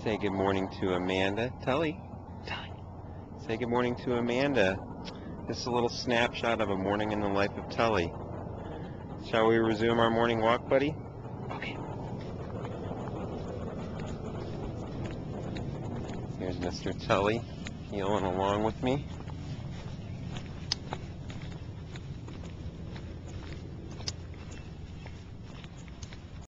Say good morning to Amanda. Tully. Say good morning to Amanda. This is a little snapshot of a morning in the life of Tully. Shall we resume our morning walk, buddy? Okay. Here's Mr. Tully heeling along with me.